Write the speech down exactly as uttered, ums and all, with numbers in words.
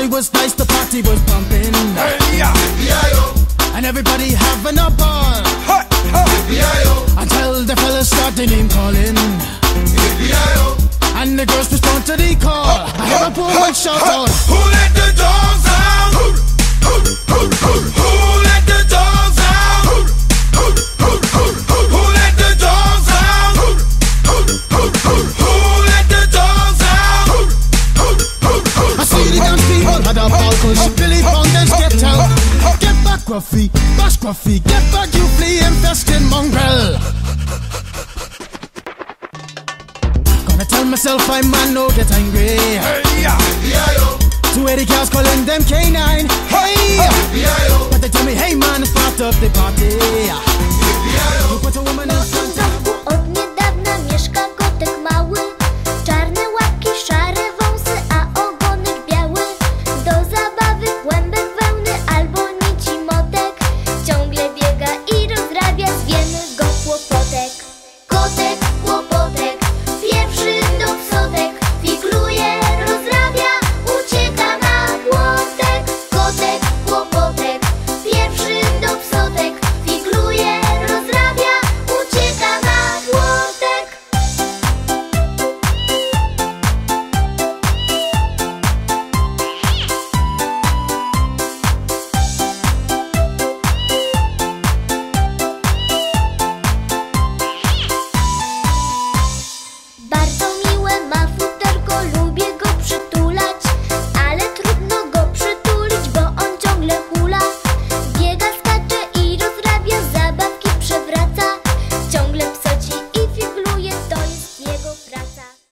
party was nice, the party was pumping. Hey, yeah. And everybody having a ball. Hey, hey. Until the fellas start the name calling. And the girls respond to the call. I have a poor one shout out. Who let the dogs out? Who let the dogs out? Who let the dogs out? Who let the dogs out? I see the dance people had a ball cause Billy Fountains get out. Get back Gruffy, bash Gruffy, get back you flea infested mongrel. Gonna tell myself I man no get angry. Hey, yeah. Two eighty cows calling them K nine. Hey, but they tell me hey man it's part of the party.